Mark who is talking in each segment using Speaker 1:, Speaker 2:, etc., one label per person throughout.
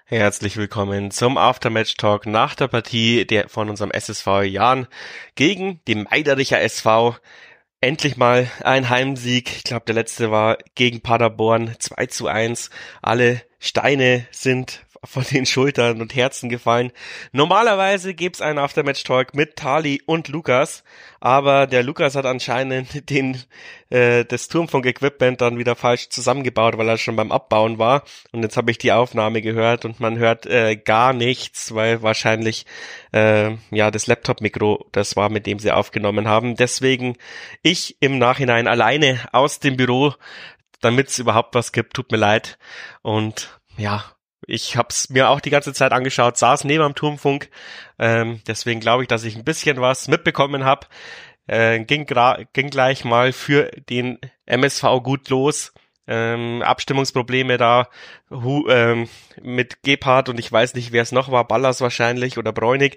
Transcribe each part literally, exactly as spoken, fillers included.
Speaker 1: Herzlich willkommen zum Aftermatch-Talk nach der Partie der von unserem S S V Jahn gegen den Meidericher S V. Endlich mal ein Heimsieg. Ich glaube, der letzte war gegen Paderborn zwei zu eins. Alle Steine sind von den Schultern und Herzen gefallen. Normalerweise gibt's einen Aftermatch-Talk mit Tali und Lukas, aber der Lukas hat anscheinend den äh, das Turmfunk-Equipment dann wieder falsch zusammengebaut, weil er schon beim Abbauen war. Und jetzt habe ich die Aufnahme gehört und man hört äh, gar nichts, weil wahrscheinlich äh, ja das Laptop-Mikro das war, mit dem sie aufgenommen haben. Deswegen ich im Nachhinein alleine aus dem Büro, damit es überhaupt was gibt. Tut mir leid. Und ja, ich hab's mir auch die ganze Zeit angeschaut, saß neben am Turmfunk, ähm, deswegen glaube ich, dass ich ein bisschen was mitbekommen habe. Äh, ging, gra- ging gleich mal für den M S V gut los. Ähm, Abstimmungsprobleme da hu, ähm, mit Gebhardt und ich weiß nicht, wer es noch war, Ballas wahrscheinlich oder Bräunig.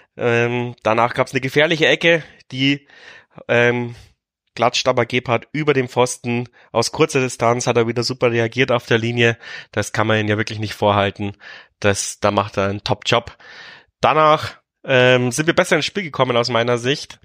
Speaker 1: Ähm, danach gab's eine gefährliche Ecke, die ähm, klatscht aber Gebhardt über dem Pfosten. Aus kurzer Distanz hat er wieder super reagiert auf der Linie. Das kann man ihn ja wirklich nicht vorhalten. Das, da macht er einen Top-Job. Danach ähm, sind wir besser ins Spiel gekommen aus meiner Sicht,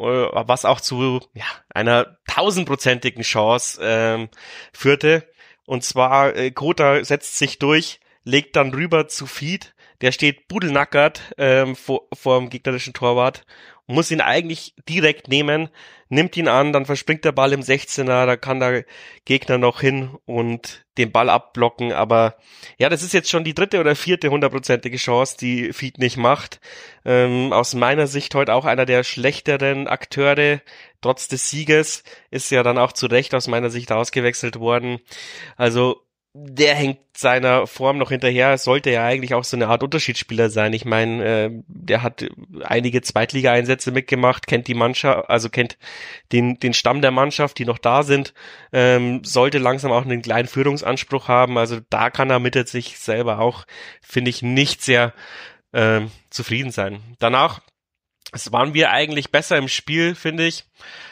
Speaker 1: was auch zu ja, einer tausendprozentigen Chance ähm, führte. Und zwar, äh, Kota setzt sich durch, legt dann rüber zu Fied. Der steht budelnackert ähm, vor, vor dem gegnerischen Torwart, muss ihn eigentlich direkt nehmen, nimmt ihn an, dann verspringt der Ball im sechzehner, da kann der Gegner noch hin und den Ball abblocken, aber ja, das ist jetzt schon die dritte oder vierte hundertprozentige Chance, die Fied nicht macht. Ähm, aus meiner Sicht heute auch einer der schlechteren Akteure, trotz des Sieges, ist ja dann auch zu Recht aus meiner Sicht ausgewechselt worden. Also der hängt seiner Form noch hinterher, sollte ja eigentlich auch so eine Art Unterschiedsspieler sein. Ich meine, äh, der hat einige Zweitliga-Einsätze mitgemacht, kennt die Mannschaft, also kennt den den Stamm der Mannschaft, die noch da sind, ähm, sollte langsam auch einen kleinen Führungsanspruch haben. Also da kann er mit sich selber auch, finde ich, nicht sehr ähm, zufrieden sein. Danach es waren wir eigentlich besser im Spiel, finde ich.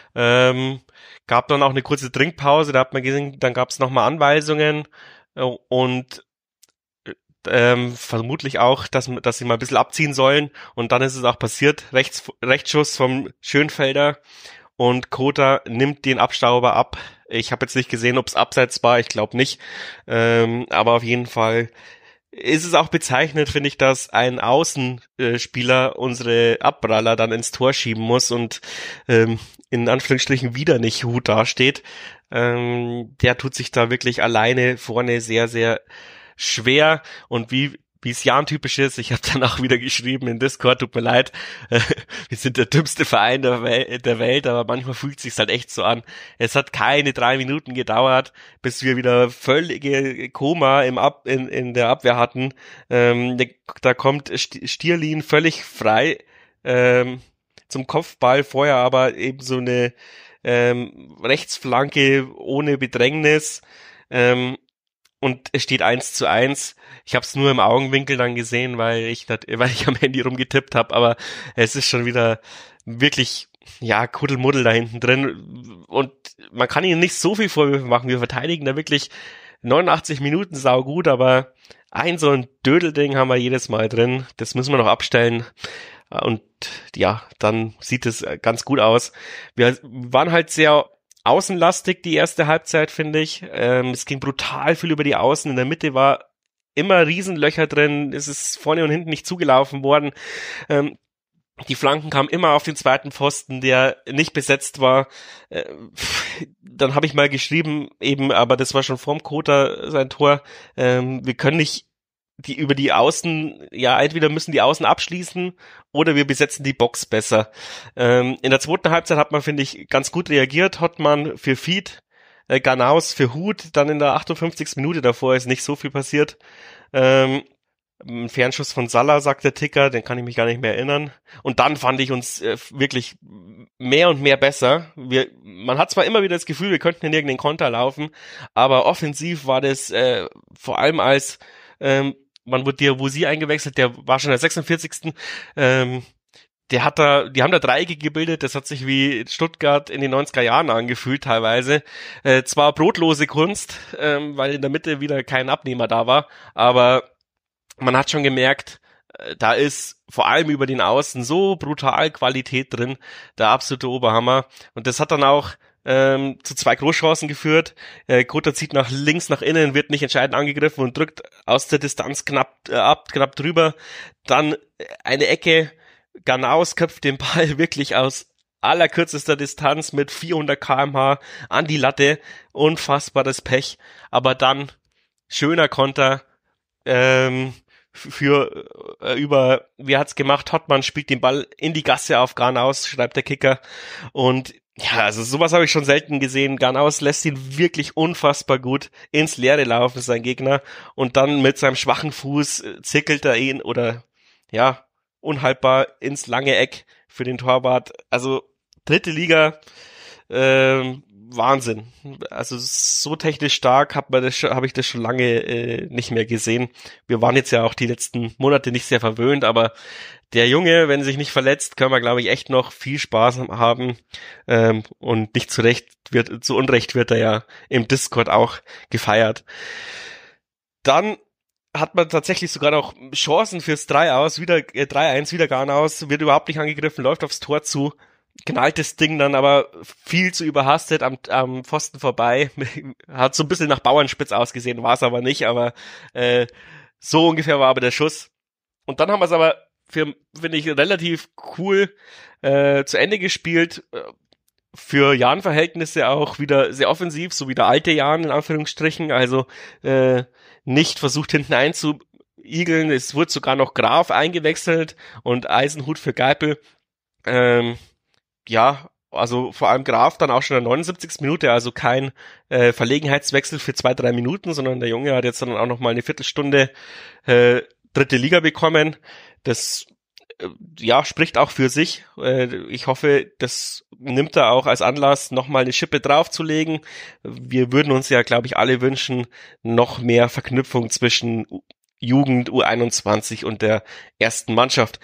Speaker 1: Ähm, gab dann auch eine kurze Trinkpause, da hat man gesehen, dann gab es nochmal Anweisungen und ähm, vermutlich auch, dass, dass sie mal ein bisschen abziehen sollen und dann ist es auch passiert, Rechts, Rechtsschuss vom Schönfelder und Kota nimmt den Abstauber ab. Ich habe jetzt nicht gesehen, ob es abseits war, ich glaube nicht, ähm, aber auf jeden Fall ist es auch bezeichnet, finde ich, dass ein Außenspieler unsere Abpraller dann ins Tor schieben muss und ähm, in Anführungsstrichen wieder nicht gut dasteht. Ähm, der tut sich da wirklich alleine vorne sehr, sehr schwer und wie wie es Jahn typisch ist, ich habe dann auch wieder geschrieben in Discord, tut mir leid, wir sind der dümmste Verein der, Wel- der Welt, aber manchmal fühlt es sich halt echt so an. Es hat keine drei Minuten gedauert, bis wir wieder völlige Koma im Ab in, in der Abwehr hatten. Ähm, da kommt Stierlin völlig frei ähm, zum Kopfball, vorher aber eben so eine ähm, Rechtsflanke ohne Bedrängnis. Ähm, Und es steht eins zu eins. Ich habe es nur im Augenwinkel dann gesehen, weil ich dat, weil ich am Handy rumgetippt habe, aber es ist schon wieder wirklich, ja, Kuddelmuddel da hinten drin. Und man kann ihnen nicht so viel Vorwürfe machen. Wir verteidigen da wirklich neunundachtzig Minuten saugut, aber ein so ein Dödelding haben wir jedes Mal drin. Das müssen wir noch abstellen. Und ja, dann sieht es ganz gut aus. Wir waren halt sehr außenlastig die erste Halbzeit, finde ich. Ähm, es ging brutal viel über die Außen. In der Mitte war immer Riesenlöcher drin. Es ist vorne und hinten nicht zugelaufen worden. Ähm, die Flanken kamen immer auf den zweiten Pfosten, der nicht besetzt war. Äh, dann habe ich mal geschrieben, eben, aber das war schon vorm Kota sein Tor. Ähm, wir können nicht die über die Außen, ja, entweder müssen die Außen abschließen oder wir besetzen die Box besser. Ähm, in der zweiten Halbzeit hat man, finde ich, ganz gut reagiert. Hottmann für Fied, äh, Ganaus für Hut, dann in der achtundfünfzigsten Minute davor ist nicht so viel passiert. Ähm, ein Fernschuss von Salah, sagt der Ticker, den kann ich mich gar nicht mehr erinnern. Und dann fand ich uns äh, wirklich mehr und mehr besser. Wir, man hat zwar immer wieder das Gefühl, wir könnten in irgendeinen Konter laufen, aber offensiv war das äh, vor allem als ähm, man wurde dir, wo sie eingewechselt, der war schon der sechsundvierzigsten Ähm, der hat da, die haben da Dreiecke gebildet, das hat sich wie Stuttgart in den neunziger Jahren angefühlt teilweise. Äh, zwar brotlose Kunst, ähm, weil in der Mitte wieder kein Abnehmer da war, aber man hat schon gemerkt, da ist vor allem über den Außen so brutal Qualität drin, der absolute Oberhammer. Und das hat dann auch ähm, zu zwei Großchancen geführt. Äh, Kota zieht nach links, nach innen, wird nicht entscheidend angegriffen und drückt aus der Distanz knapp äh, ab, knapp drüber. Dann eine Ecke, Ganaus köpft den Ball wirklich aus allerkürzester Distanz mit vierhundert Kilometer pro Stunde an die Latte. Unfassbares Pech. Aber dann schöner Konter, ähm, für äh, über, wie hat's gemacht, Hottmann spielt den Ball in die Gasse auf Ganaus, schreibt der Kicker. Und ja, also sowas habe ich schon selten gesehen. Ganaus lässt ihn wirklich unfassbar gut ins Leere laufen, sein Gegner. Und dann mit seinem schwachen Fuß zickelt er ihn oder ja, unhaltbar ins lange Eck für den Torwart. Also dritte Liga, ähm, Wahnsinn. Also so technisch stark hat man das, habe ich das schon lange äh, nicht mehr gesehen. Wir waren jetzt ja auch die letzten Monate nicht sehr verwöhnt, aber der Junge, wenn er sich nicht verletzt, können wir, glaube ich, echt noch viel Spaß haben. Ähm, und nicht zu Recht wird, zu Unrecht wird er ja im Discord auch gefeiert. Dann hat man tatsächlich sogar noch Chancen fürs drei aus, wieder äh, drei eins, wieder Ganaus, wird überhaupt nicht angegriffen, läuft aufs Tor zu. Knallt das Ding dann aber viel zu überhastet am, am Pfosten vorbei. Hat so ein bisschen nach Bauernspitz ausgesehen, war es aber nicht, aber äh, so ungefähr war aber der Schuss. Und dann haben wir es aber, für finde ich, relativ cool äh, zu Ende gespielt. Für Jan-Verhältnisse auch wieder sehr offensiv, so wie der alte Jan in Anführungsstrichen. Also äh, nicht versucht hinten einzuigeln. Es wurde sogar noch Graf eingewechselt und Eisenhut für Geipel. Ähm, Ja, also vor allem Graf dann auch schon in der neunundsiebzigsten Minute, also kein äh, Verlegenheitswechsel für zwei, drei Minuten, sondern der Junge hat jetzt dann auch noch mal eine Viertelstunde äh, dritte Liga bekommen. Das äh, ja spricht auch für sich. Äh, ich hoffe, das nimmt er auch als Anlass, noch mal eine Schippe draufzulegen. Wir würden uns ja, glaube ich, alle wünschen, noch mehr Verknüpfung zwischen Jugend, U einundzwanzig und der ersten Mannschaft.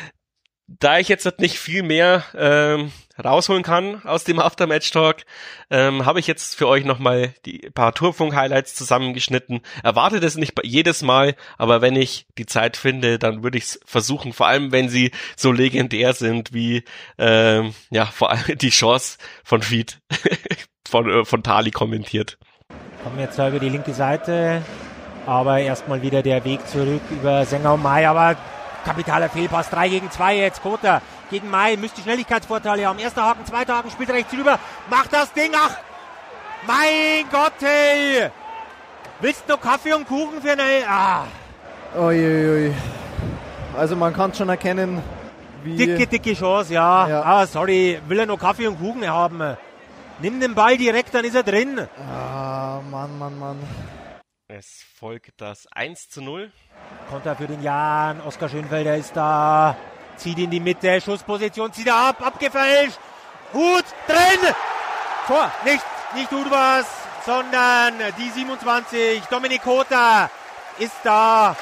Speaker 1: Da ich jetzt nicht viel mehr ähm, rausholen kann aus dem Aftermatch-Talk, ähm, habe ich jetzt für euch nochmal die paar Turmfunk-Highlights zusammengeschnitten. Erwartet es nicht jedes Mal, aber wenn ich die Zeit finde, dann würde ich es versuchen, vor allem wenn sie so legendär sind wie ähm, ja vor allem die Chance von Fied von, äh, von Tali kommentiert.
Speaker 2: Kommen jetzt da über die linke Seite, aber erstmal wieder der Weg zurück über Sänger und May, aber kapitaler Fehlpass, drei gegen zwei jetzt, Kota gegen May, müsste Schnelligkeitsvorteile haben. Erster Haken, zweiter Haken, spielt rechts rüber, macht das Ding, ach, mein Gott, hey, willst du Kaffee und Kuchen für eine, ah.
Speaker 3: Uiuiui, also man kann schon erkennen, wie...
Speaker 2: Dicke, dicke Chance, ja,
Speaker 3: ja.
Speaker 2: Ah, sorry, will er noch Kaffee und Kuchen haben, nimm den Ball direkt, dann ist er drin.
Speaker 3: Ah, Mann, Mann, Mann.
Speaker 1: Es folgt das eins zu null.
Speaker 2: Konter für den Jan, Oskar Schönfelder ist da, zieht in die Mitte, Schussposition, zieht er ab, abgefälscht, Hut, drin, Tor, nicht, nicht Udvas, sondern die siebenundzwanzig, Dominik Kota ist da.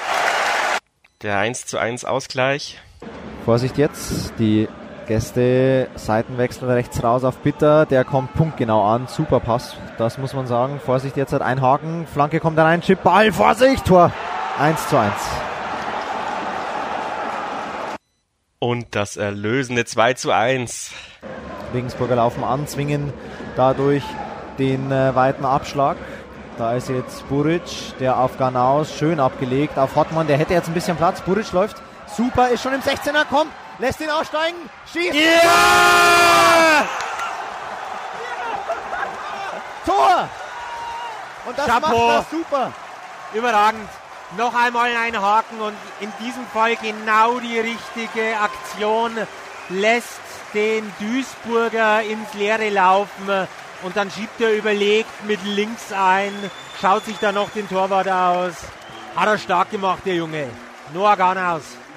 Speaker 1: Der eins zu eins Ausgleich.
Speaker 3: Vorsicht jetzt, die Gäste, Seitenwechsel rechts raus auf Bitter, der kommt punktgenau an, super Pass, das muss man sagen. Vorsicht jetzt, hat ein Haken, Flanke kommt da rein, Chip, Ball, Vorsicht, Tor, eins zu eins.
Speaker 1: Und das erlösende zwei zu eins.
Speaker 3: Regensburger laufen an, zwingen dadurch den äh, weiten Abschlag. Da ist jetzt Buric, der auf Ganaus, schön abgelegt, auf Hottmann, der hätte jetzt ein bisschen Platz, Buric läuft, super, ist schon im sechzehner, kommt, lässt ihn aussteigen, schießt.
Speaker 2: Ja!
Speaker 3: Tor! Und das
Speaker 2: Chapeau.
Speaker 3: macht das super.
Speaker 2: Überragend. Noch einmal ein Haken und in diesem Fall genau die richtige Aktion. Lässt den Duisburger ins Leere laufen und dann schiebt er überlegt mit links ein, schaut sich da noch den Torwart aus. Hat er stark gemacht, der Junge. Noah Ganaus.